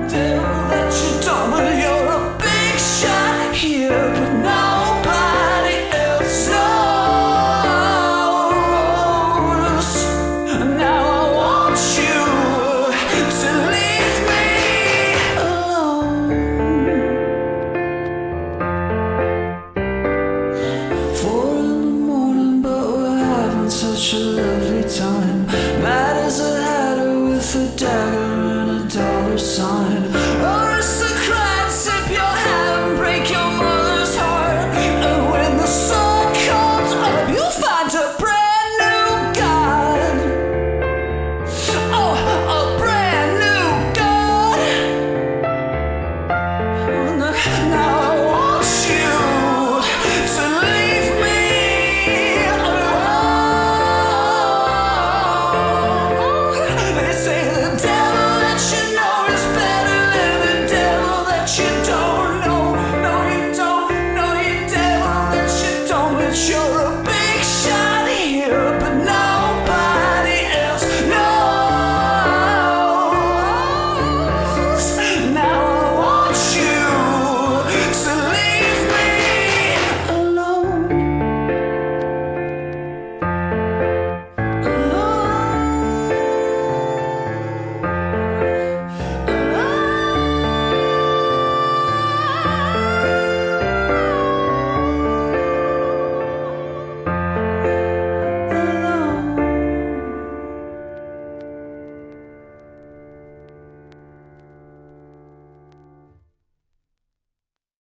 Devil that you don't, but you're a big shot here, but nobody else knows. Now I want you to leave me alone. 4 in the morning, but we're having such a lovely time. Mad as a hatter with a dagger and a dollar sign.